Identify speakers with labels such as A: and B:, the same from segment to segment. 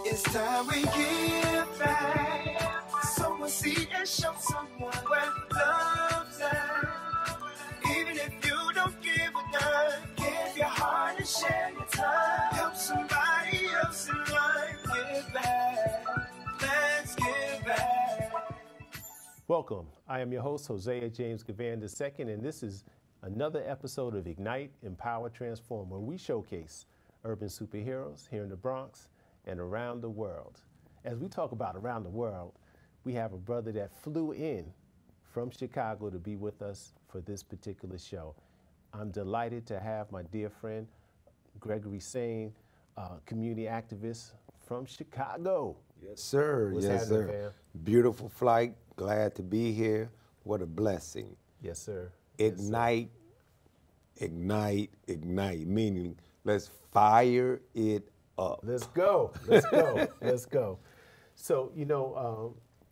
A: It's time we give back. Sow a seed and show someone where love's at. Even if you don't give a dime, give your heart and share your time. Help somebody else in life. Give back. Let's give back.
B: Welcome. I am your host, Hosea James Givan II, and this is another episode of Ignite, Empower, Transform, where we showcase urban superheroes here in the Bronx and around the world. As we talk about around the world, we have a brother that flew in from Chicago to be with us for this particular show. I'm delighted to have my dear friend, Gregory Sain, community activist from Chicago.
C: Yes, sir.
B: What's
C: yes,
B: happening,
C: sir.
B: fam?
C: Beautiful flight. Glad to be here. What a blessing.
B: Yes, sir.
C: Ignite, ignite, ignite. Meaning, let's fire it up.
B: Let's go. Let's go. Let's go. So, you know,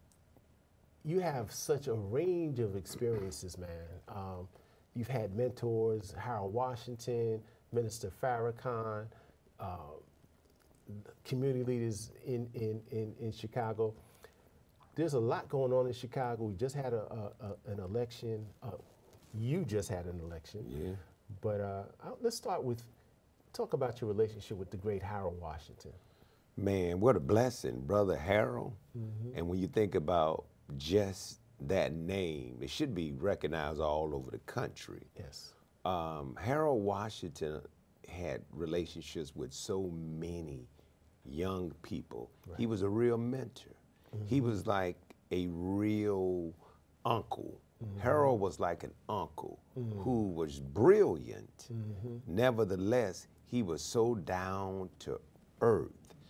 B: you have such a range of experiences, man. You've had mentors, Harold Washington, Minister Farrakhan, community leaders in Chicago. There's a lot going on in Chicago. We just had an election. You just had an election.
C: Yeah.
B: But let's talk about your relationship with the great Harold Washington.
C: Man, what a blessing, Brother Harold. Mm-hmm. And when you think about just that name, it should be recognized all over the country.
B: Yes.
C: Harold Washington had relationships with so many young people. Right. He was a real mentor. Mm-hmm. He was like a real uncle. Mm-hmm. Harold was like an uncle who was brilliant. Mm-hmm. Nevertheless, he was so down to earth.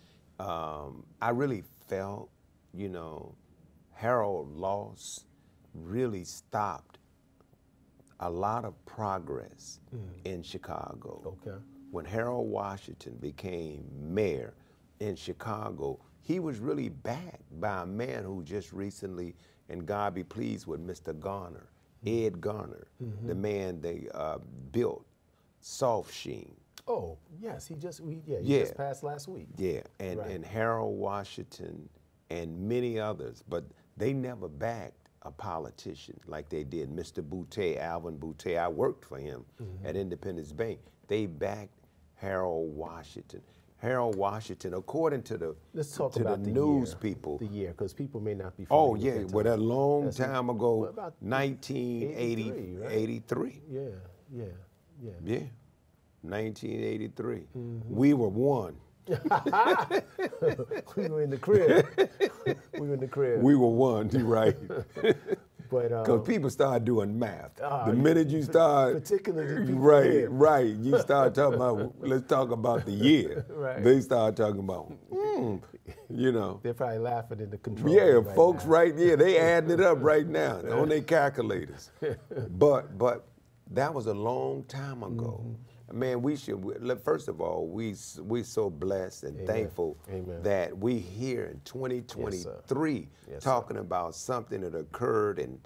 C: I really felt, you know, Harold's loss really stopped a lot of progress in Chicago.
B: Okay.
C: When Harold Washington became mayor in Chicago, he was really backed by a man who just recently, and God be pleased with Mr. Garner, Ed Garner, the man they built Soft Sheen.
B: Oh, yes, he just passed last week.
C: Yeah, and Harold Washington and many others, but they never backed a politician like they did. Mr. Boutte, Alvin Boutte, I worked for him at Independence Bank. They backed Harold Washington. Harold Washington, according to the news people.
B: The year, because people may not be
C: familiar.
B: Oh,
C: yeah, well, that long time ago, 1983.
B: Right?
C: 83.
B: Yeah.
C: 1983. We were one.
B: We were in the crib.
C: We were one, right.
B: But
C: because people start doing math. The minute you start,
B: particularly
C: right, you start talking about, let's talk about the year.
B: Right.
C: They start talking about, you know.
B: They're probably laughing in the control.
C: Yeah,
B: room
C: folks,
B: right now.
C: they adding it up right now on their calculators. But that was a long time ago. Man, first of all, we so blessed and thankful that we here in 2023 talking about something that occurred in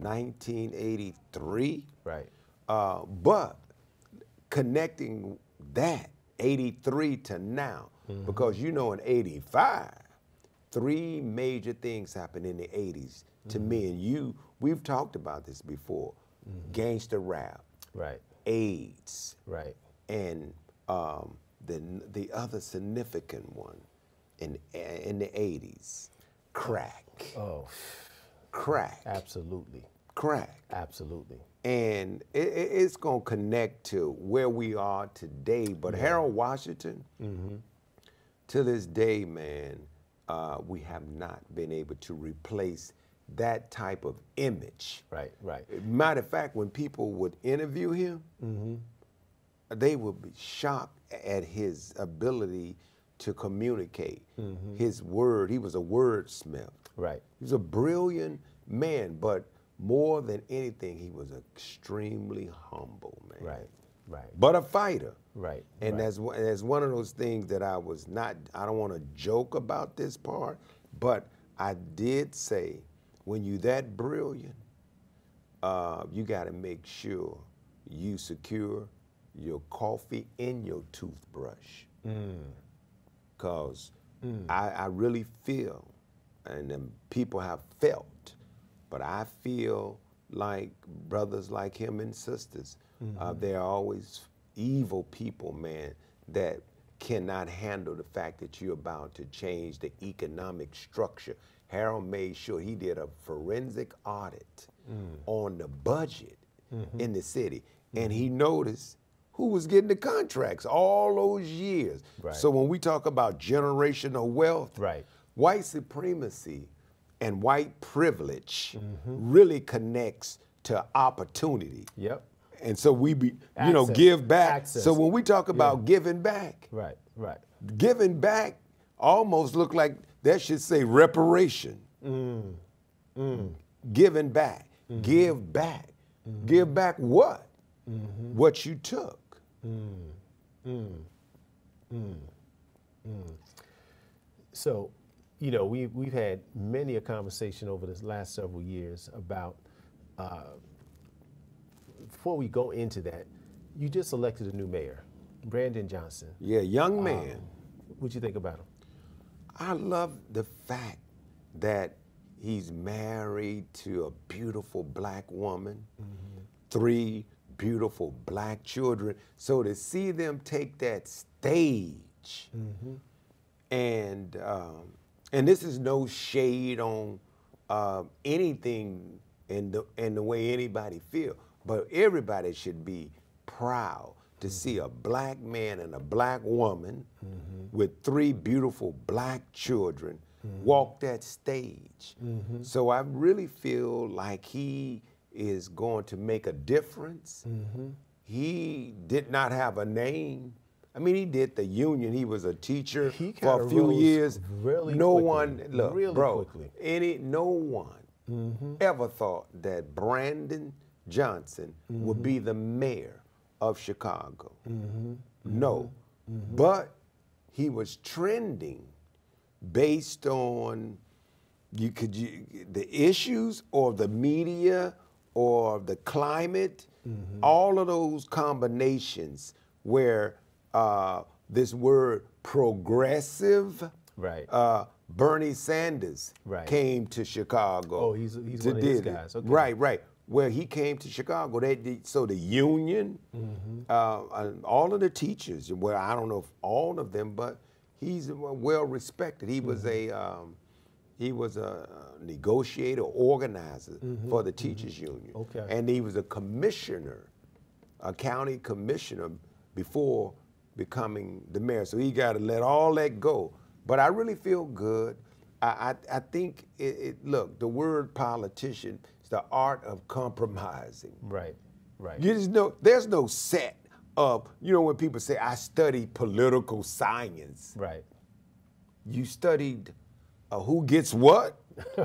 C: 1983.
B: Right.
C: But connecting that 83 to now, because you know in 85, 3 major things happened in the 80s to me and you. We've talked about this before. Gangster rap.
B: Right.
C: AIDS,
B: right,
C: and the other significant one in the 80s, crack.
B: Oh,
C: crack.
B: Absolutely.
C: Crack.
B: Absolutely.
C: And it's gonna connect to where we are today. But Harold Washington, to this day, man, we have not been able to replace that type of image.
B: Right.
C: Matter of fact, when people would interview him, they would be shocked at his ability to communicate. His word, he was a wordsmith.
B: Right.
C: He was a brilliant man, but more than anything, he was extremely humble, man.
B: Right.
C: But a fighter.
B: Right.
C: And that's one of those things that I don't want to joke about this part, but I did say, when you're that brilliant, you got to make sure you secure your coffee in your toothbrush. Because I really feel, and people have felt, but I feel like brothers like him and sisters, they're always evil people, man, that cannot handle the fact that you're about to change the economic structure. Harold made sure he did a forensic audit on the budget in the city, and he noticed who was getting the contracts all those years.
B: Right.
C: So when we talk about generational wealth,
B: Right.
C: white supremacy and white privilege really connects to opportunity.
B: Yep.
C: And so we be,
B: Access.
C: give back.
B: Access.
C: So when we talk about giving back,
B: Right. Right.
C: giving back almost look like that should say reparation. Giving back. Give back. Give back what? What you took.
B: So, we've had many a conversation over this last several years about, before we go into that, you just elected a new mayor, Brandon Johnson.
C: Yeah, young man.
B: What'd you think about him?
C: I love the fact that he's married to a beautiful black woman, 3 beautiful black children. So to see them take that stage, and this is no shade on anything in the way anybody feel, but everybody should be proud to see a black man and a black woman with 3 beautiful black children walk that stage. So I really feel like he is going to make a difference. He did not have a name. I mean, he did the union. He was a teacher for a few years.
B: Really
C: no
B: quickly.
C: one, look,
B: Really
C: bro,
B: quickly.
C: no one ever thought that Brandon Johnson would be the mayor of Chicago. No, but he was trending based on the issues or the media or the climate, all of those combinations where this word progressive,
B: Right.
C: Bernie Sanders
B: Right.
C: came to Chicago.
B: Oh, he's one of his guys. Okay.
C: Right. Well, he came to Chicago. So the union, all of the teachers, well, I don't know if all of them, but he's well respected. He was a negotiator, organizer for the teachers union.
B: Okay.
C: And he was a commissioner, a county commissioner before becoming the mayor. So he got to let all that go. But I really feel good. I think, look, the word politician is the art of compromising.
B: Right. Right.
C: There's no set of, when people say, I studied political science.
B: Right.
C: You studied who gets what?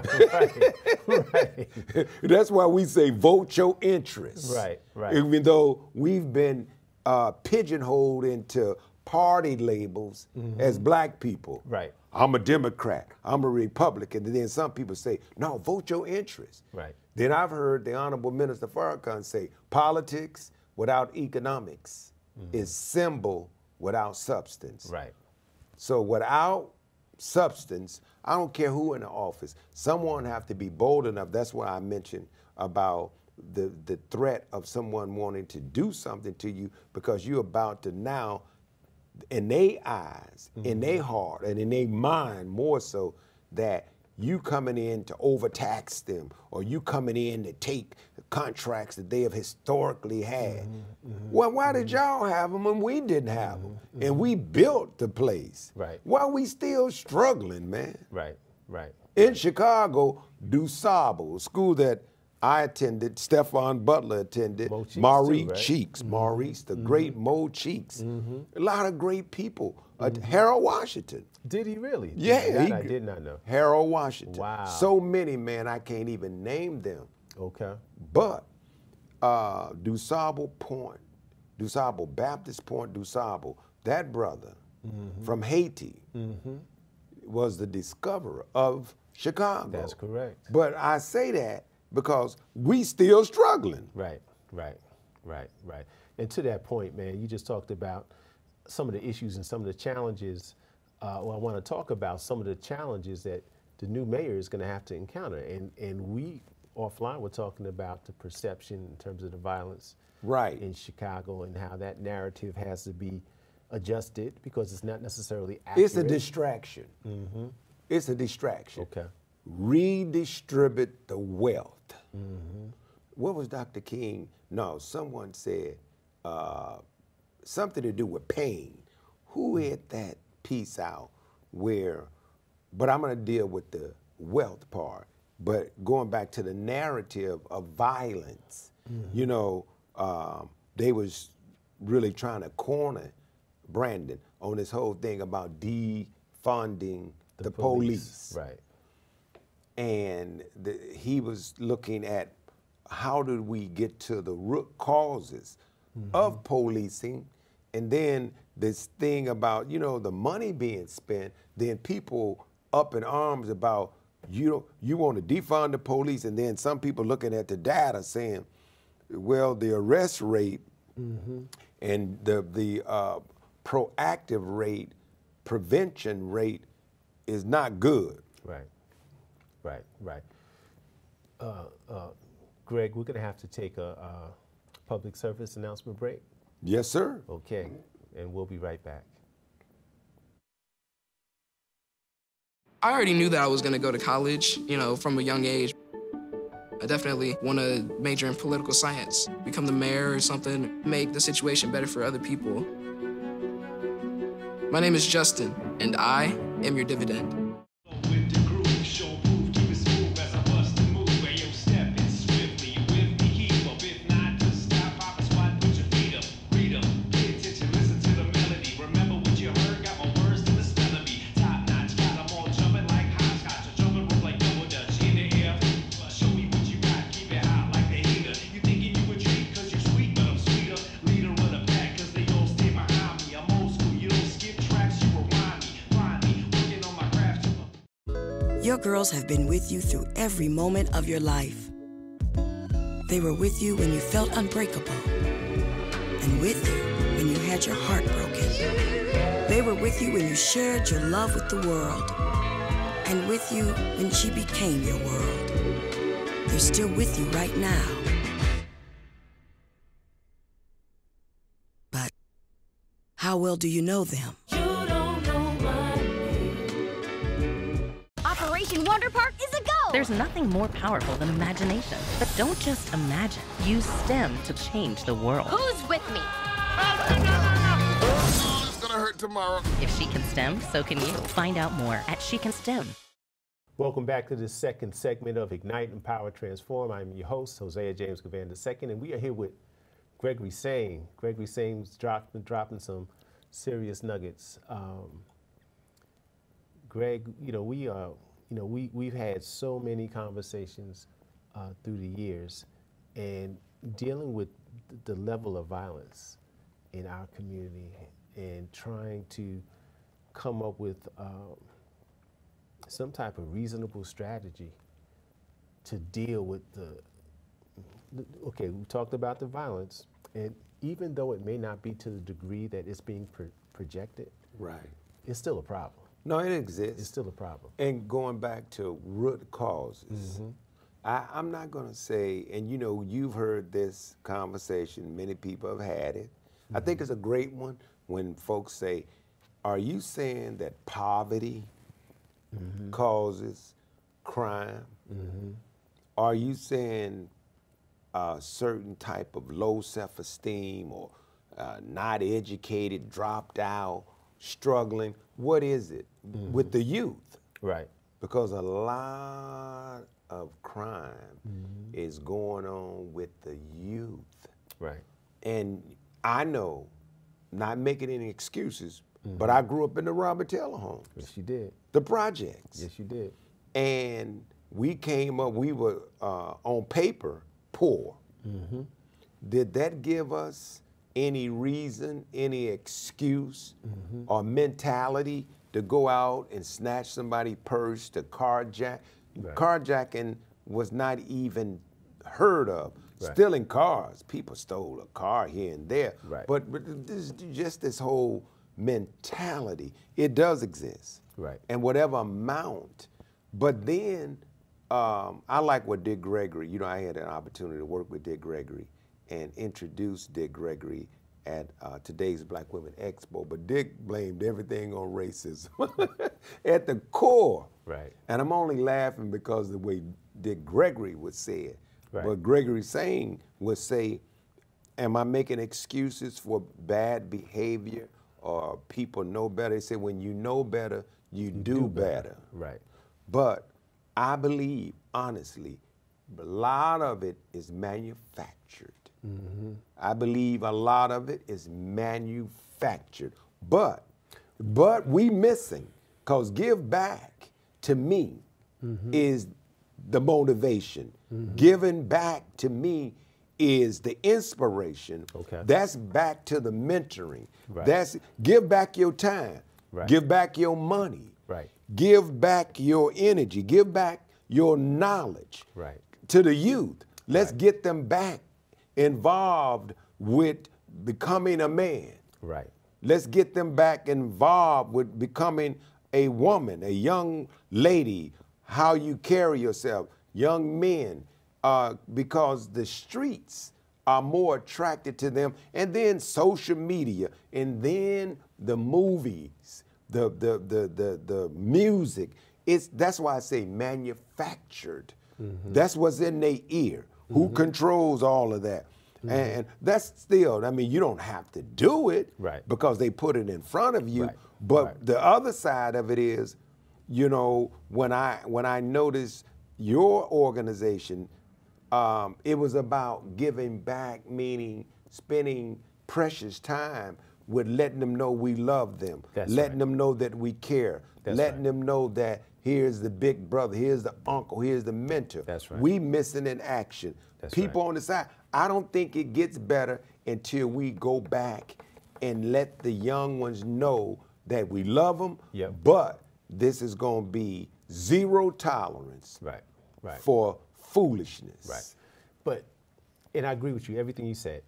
B: Right.
C: That's why we say vote your interests.
B: Right.
C: Even though we've been pigeonholed into party labels as black people.
B: Right.
C: I'm a Democrat, I'm a Republican, and then some people say, no, vote your interests.
B: Right.
C: Then I've heard the Honorable Minister Farrakhan say, politics without economics is symbol without substance.
B: Right.
C: So without substance, I don't care who in the office, someone have to be bold enough. That's why I mentioned about the threat of someone wanting to do something to you because you're about to now, in their eyes, in their heart, and in their mind more so, that you coming in to overtax them or you coming in to take contracts that they have historically had. Well, why did y'all have them when we didn't have them? And we built the place.
B: Right.
C: Why we still struggling, man?
B: Right.
C: In Chicago, DuSable, a school that I attended, Stephon Butler attended,
B: Mo Cheeks
C: Maurice
B: too, right?
C: Cheeks, Maurice, the great Mo Cheeks. A lot of great people. Harold Washington.
B: Did he really?
C: Yeah.
B: That I did not know.
C: Harold Washington.
B: Wow.
C: So many, man, I can't even name them.
B: Okay.
C: But DuSable Baptist Point DuSable, that brother from Haiti was the discoverer of Chicago.
B: That's correct.
C: But I say that because we still struggling.
B: Right. And to that point, man, you just talked about some of the issues and some of the challenges well, I want to talk about some of the challenges that the new mayor is going to have to encounter. And we, offline, were talking about the perception in terms of the violence in Chicago and how that narrative has to be adjusted because it's not necessarily accurate.
C: It's a distraction. It's a distraction.
B: Okay.
C: Redistribute the wealth. What was Dr. King? No, someone said something to do with pain. Who had that piece out where, but I'm going to deal with the wealth part, but going back to the narrative of violence, you know, they was really trying to corner Brandon on this whole thing about defunding the police.
B: Right.
C: And he was looking at how did we get to the root causes of policing, and then this thing about, you know, the money being spent, then people up in arms about, you want to defund the police, and then some people looking at the data saying, well, the arrest rate and the proactive rate, prevention rate is not good.
B: Right. Greg, we're going to have to take a public service announcement break.
C: Yes, sir.
B: Okay, and we'll be right back.
D: I already knew that I was going to go to college, you know, from a young age. I definitely want to major in political science, become the mayor or something, make the situation better for other people. My name is Justin, and I am your dividend.
E: Your girls have been with you through every moment of your life. They were with you when you felt unbreakable, and with you when you had your heart broken. They were with you when you shared your love with the world, and with you when she became your world. They're still with you right now. But how well do you know them?
F: Operation Wonder Park is a go!
G: There's nothing more powerful than imagination. But don't just imagine. Use STEM to change the world.
F: Who's with me?
H: Oh, it's gonna hurt tomorrow.
G: If she can STEM, so can you. Find out more at She Can STEM.
B: Welcome back to the second segment of Ignite, Empower, Transform. I'm your host, Hosea James Givan II, and we are here with Gregory Sain. Gregory Sain's dropping some serious nuggets. Greg, we've had so many conversations through the years, and dealing with the level of violence in our community and trying to come up with some type of reasonable strategy to deal with we talked about the violence, and even though it may not be to the degree that it's being projected,
C: Right.
B: it's still a problem.
C: No, it exists.
B: It's still a problem.
C: And going back to root causes, I'm not going to say, and you've heard this conversation, many people have had it. I think it's a great one when folks say, are you saying that poverty causes crime? Are you saying a certain type of low self-esteem or not educated, dropped out, struggling? What is it with the youth?
B: Right.
C: Because a lot of crime is going on with the youth.
B: Right.
C: And I know, not making any excuses, but I grew up in the Robert Taylor homes.
B: Yes, you did.
C: The projects.
B: Yes, you did.
C: And we came up, we were on paper poor. Did that give us any reason, any excuse or mentality to go out and snatch somebody's purse, to carjack?
B: Right.
C: Carjacking was not even heard of.
B: Right.
C: Stealing cars, people stole a car here and there.
B: Right.
C: But this, just this whole mentality, it does exist.
B: Right.
C: And whatever amount. But then I like what Dick Gregory, you know, I had an opportunity to work with Dick Gregory and introduce Dick Gregory at today's Black Women Expo. But Dick blamed everything on racism at the core.
B: Right.
C: And I'm only laughing because of the way Dick Gregory would say it.
B: Right.
C: But Gregory Sain would say, am I making excuses for bad behavior or people know better? He said, when you know better, you do better.
B: Right.
C: But I believe, honestly, a lot of it is manufactured. I believe a lot of it is manufactured. But we missing, because give back to me is the motivation. Giving back to me is the inspiration.
B: Okay.
C: That's back to the mentoring.
B: Right.
C: That's give back your time.
B: Right.
C: Give back your money.
B: Right.
C: Give back your energy. Give back your knowledge.
B: Right.
C: To the youth. Let's get them back involved with becoming a man.
B: Right.
C: Let's get them back involved with becoming a woman, a young lady, how you carry yourself, young men, because the streets are more attracted to them, and then social media, and then the movies, the music. That's why I say manufactured. That's what's in their ear. Who controls all of that? And that's still, I mean, you don't have to do it because they put it in front of you. But the other side of it is, you know, when I noticed your organization, it was about giving back, meaning spending precious time with letting them know we love them, letting them know that we care, letting them know that here's the big brother, here's the uncle, here's the mentor.
B: That's right.
C: We missing in action. People on the side, I don't think it gets better until we go back and let the young ones know that we love them, but this is going to be zero tolerance for foolishness.
B: Right. But, and I agree with you, everything you said,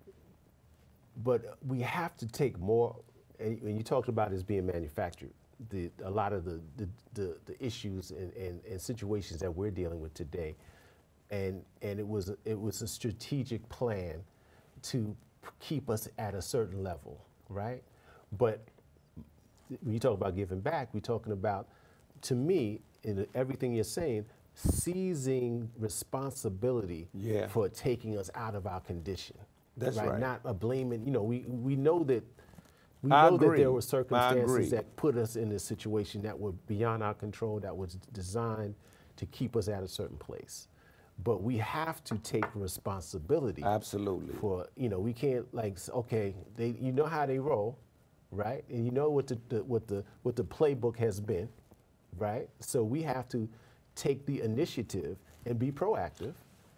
B: but we have to take more, and you talked about it as being manufactured, a lot of the issues and situations that we're dealing with today, and it was a strategic plan to keep us at a certain level, right? But when you talk about giving back, we're talking about, to me, in everything you're saying, seizing responsibility for taking us out of our condition.
C: That's right.
B: Not a blaming. You know, we know that that there were circumstances that put us in this situation that were beyond our control, that was designed to keep us at a certain place. But we have to take responsibility.
C: Absolutely.
B: For, you know, we can't okay, you know how they roll, right? And you know what the playbook has been, right? So we have to take the initiative and be proactive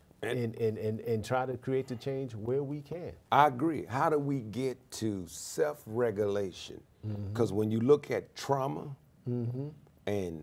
B: and try to create the change where we can.
C: I agree. How do we get to self-regulation? Because when you look at trauma and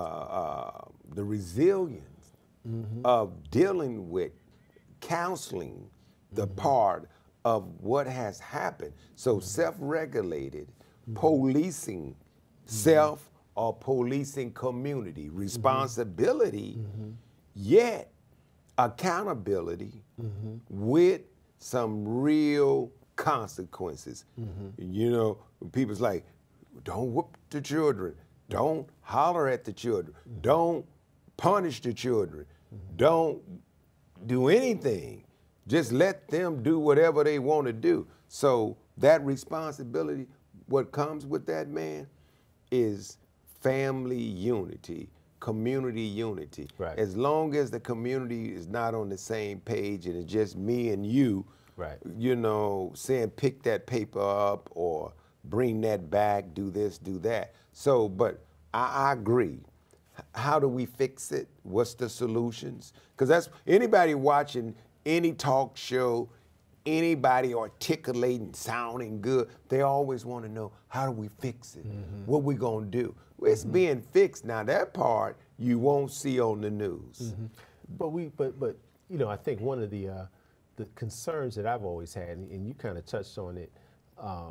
C: the resilience of dealing with counseling, the part of what has happened. So self-regulated, policing self or policing community, responsibility, yet accountability with some real consequences. You know, people's like, don't whoop the children, don't holler at the children, don't punish the children, don't do anything. Just let them do whatever they want to do. So that responsibility, what comes with that, man, is family unity, community unity.
B: Right.
C: As long as the community is not on the same page and it's just me and you, you know, saying pick that paper up or bring that back, do this, do that. So, but I agree. How do we fix it? What's the solutions? Because that's anybody watching any talk show, anybody articulating, sounding good, they always want to know, how do we fix it? What we gonna do? Well, it's being fixed now. That part you won't see on the news.
B: But you know, I think one of the concerns that I've always had, and you kind of touched on it,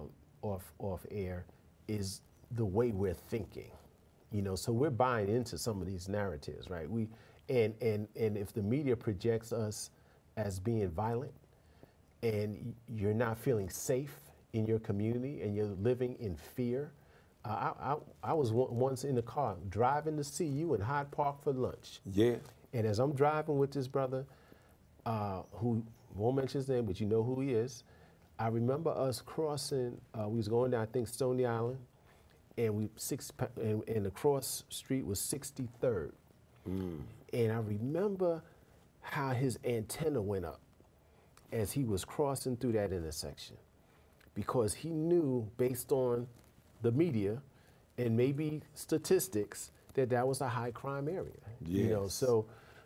B: off air is the way we're thinking. You know, so we're buying into some of these narratives, right? And if the media projects us as being violent, and you're not feeling safe in your community, and you're living in fear. I was once in the car driving to see you in Hyde Park for lunch.
C: Yeah.
B: And as I'm driving with this brother, who won't mention his name, but you know who he is, I remember us crossing. We was going down, I think, Stony Island, and and the cross street was 63rd. And I remember how his antenna went up as he was crossing through that intersection, because he knew, based on the media and maybe statistics, that was a high crime area.
C: Yes.
B: You know, so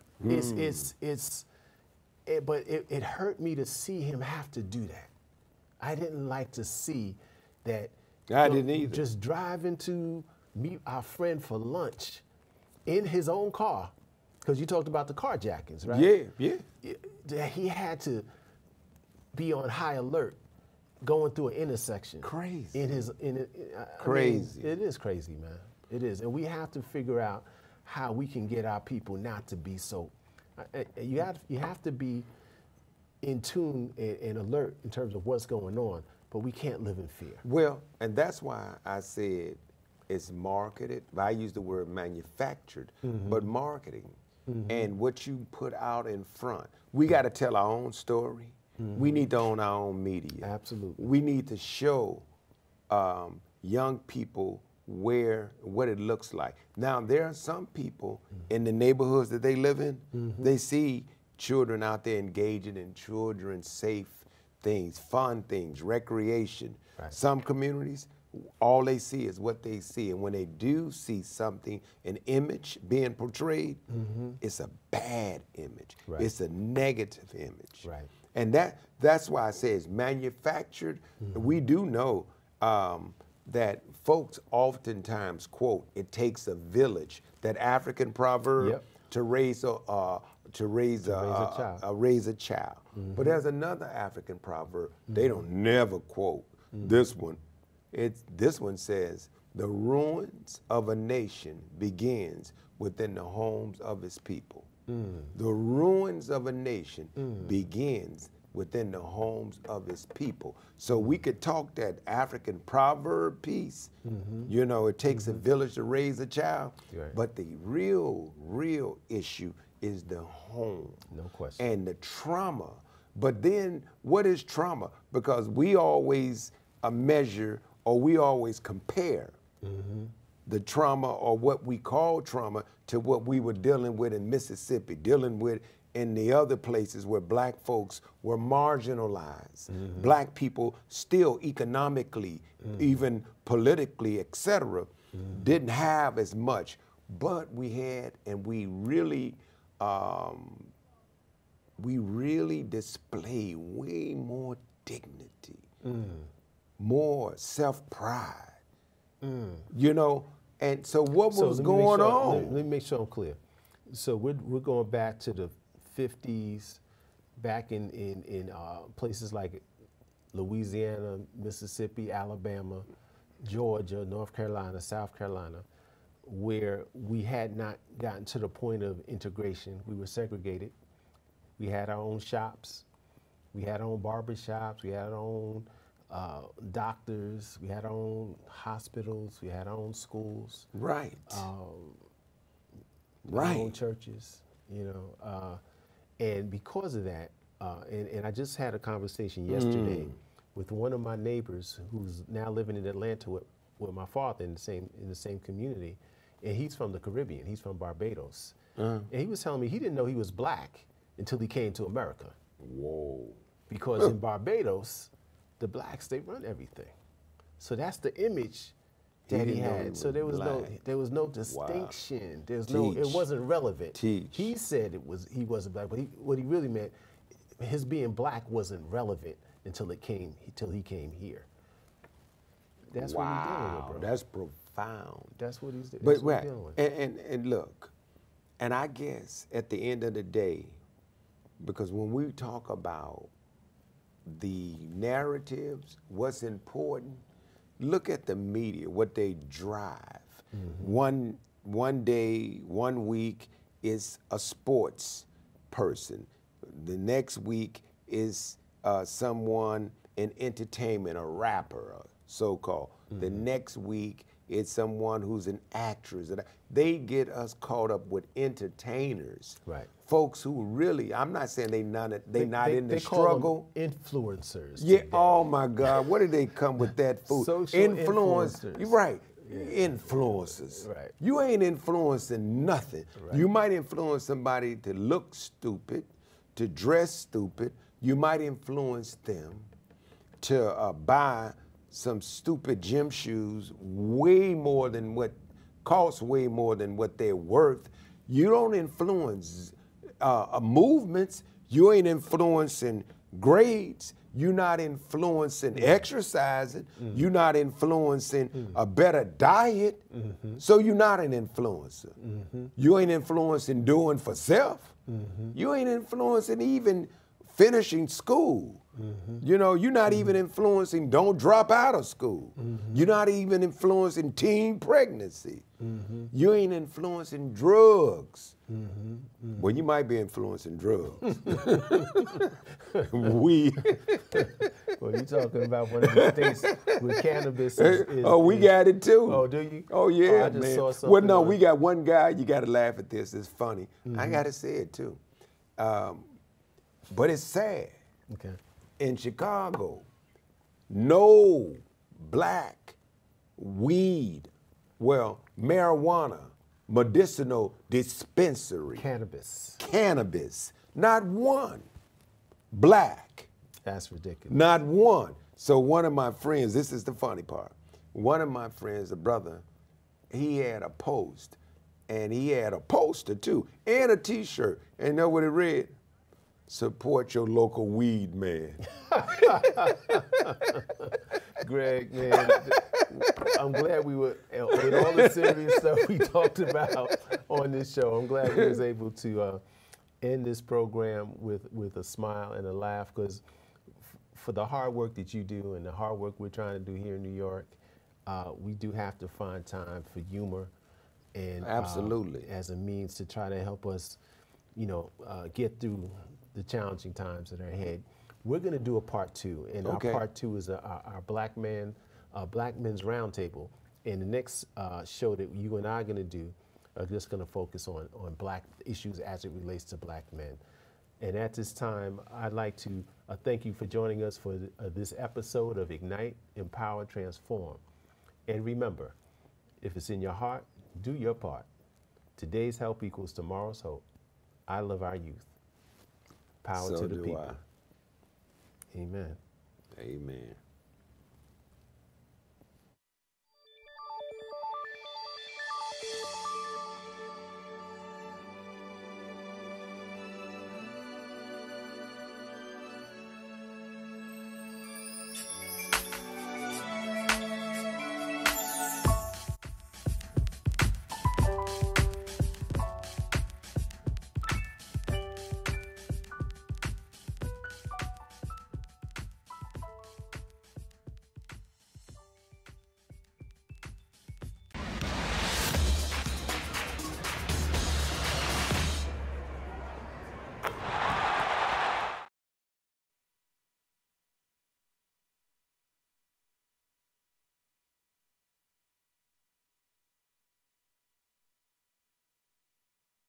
B: but it hurt me to see him have to do that. I didn't like to see that.
C: I didn't either.
B: Just driving to meet our friend for lunch in his own car, because you talked about the carjackings, right?
C: Yeah.
B: He had to be on high alert going through an intersection.
C: Crazy.
B: Crazy. It is crazy, man. It is. And we have to figure out how we can get our people not to be so. You have to be in tune and alert in terms of what's going on, but we can't live in fear.
C: Well, and that's why I said it's marketed. I use the word manufactured, but marketing. And what you put out in front. We got to tell our own story. We need to own our own media.
B: Absolutely.
C: We need to show young people what it looks like. Now, there are some people in the neighborhoods that they live in, they see children out there engaging in children safe things, fun things, recreation.
B: Right.
C: Some communities, all they see is what they see. And when they do see something, an image being portrayed, it's a bad image.
B: Right.
C: It's a negative image.
B: Right.
C: And that's why I say it's manufactured. We do know that folks oftentimes quote, "It takes a village," that African proverb, to raise a child. But there's another African proverb. They don't never quote this one. This one says, "The ruins of a nation begins within the homes of its people." The ruins of a nation begins within the homes of its people. So we could talk that African proverb piece, you know, it takes a village to raise a child, but the real issue is the home.
B: No question.
C: And the trauma. But then what is trauma? Because we always measure, or we always compare the trauma, or what we call trauma, to what we were dealing with in Mississippi, dealing with in the other places where black folks were marginalized. Black people still economically, even politically, etc., didn't have as much. But we had, and we really display way more dignity, more self-pride. You know, and so what was going on?
B: Let me make sure I'm clear. So we're going back to the 50s, back in places like Louisiana, Mississippi, Alabama, Georgia, North Carolina, South Carolina, where we had not gotten to the point of integration. We were segregated. We had our own shops. We had our own barber shops. We had our own doctors. We had our own hospitals. We had our own schools.
C: Right.
B: Our own churches, you know. And because of that, and I just had a conversation yesterday with one of my neighbors who's now living in Atlanta with my father in the same community, and he's from the Caribbean. He's from Barbados, and he was telling me he didn't know he was black until he came to America.
C: Whoa!
B: Because in Barbados, the blacks, they run everything. So that's the image that he had. So there was no distinction.
C: Wow.
B: There's no, it wasn't relevant.
C: Teach.
B: He said he wasn't black, but what he really meant, his being black wasn't relevant until he came here. That's what he's dealing with, bro.
C: That's profound.
B: That's what he's dealing with.
C: And look, and I guess at the end of the day, because when we talk about the narratives, what's important, look at the media, what they drive. One day, 1 week is a sports person. The next week is someone in entertainment, a rapper, so-called. The next week it's someone who's an actress. They get us caught up with entertainers.
B: Right.
C: Folks who really, I'm not saying they not in the
B: they
C: struggle.
B: Call them influencers.
C: Yeah,
B: today.
C: oh my God, what did they come with that food?
B: Social influencers.
C: You're right. Influencers.
B: Right.
C: You ain't influencing nothing.
B: Right.
C: You might influence somebody to look stupid, to dress stupid. You might influence them to buy some stupid gym shoes cost way more than what they're worth. You don't influence movements. You ain't influencing grades. You're not influencing exercising. You're not influencing a better diet. So you're not an influencer. You ain't influencing doing for self. You ain't influencing even finishing school. You know, you're not even influencing don't drop out of school. You're not even influencing teen pregnancy. You ain't influencing drugs. Well, you might be influencing drugs. Weed.
B: Well, you're talking about one of the states with cannabis.
C: We got it too.
B: Oh, do you?
C: Oh, yeah,
B: I just
C: man.
B: saw something
C: Well, no,
B: on-
C: we got one guy, you got to laugh at this. It's funny. I got to say it too. But it's sad.
B: Okay.
C: In Chicago, no black weed, marijuana, medicinal dispensary. Cannabis. Not one. Black.
B: That's ridiculous.
C: Not one. So one of my friends, this is the funny part. One of my friends, a brother, he had a post, and he had a poster too, and a T-shirt. And you know what it read? Support your local weed man.
B: Greg, man, I'm glad we were, with all the serious stuff we talked about on this show, I'm glad we was able to end this program with a smile and a laugh, because for the hard work that you do and the hard work we're trying to do here in New York, we do have to find time for humor and
C: Absolutely.
B: As a means to try to help us, get through the challenging times that are ahead. We're going to do a part 2, and
C: Okay.
B: our part 2 is our Black Men's Roundtable. And the next show that you and I are going to do are just going to focus on black issues as it relates to black men. And at this time, I'd like to thank you for joining us for this episode of Ignite, Empower, Transform. And remember, if it's in your heart, do your part. Today's help equals tomorrow's hope. I love our youth. Power
C: So
B: to the
C: do
B: people.
C: I.
B: Amen.
C: Amen.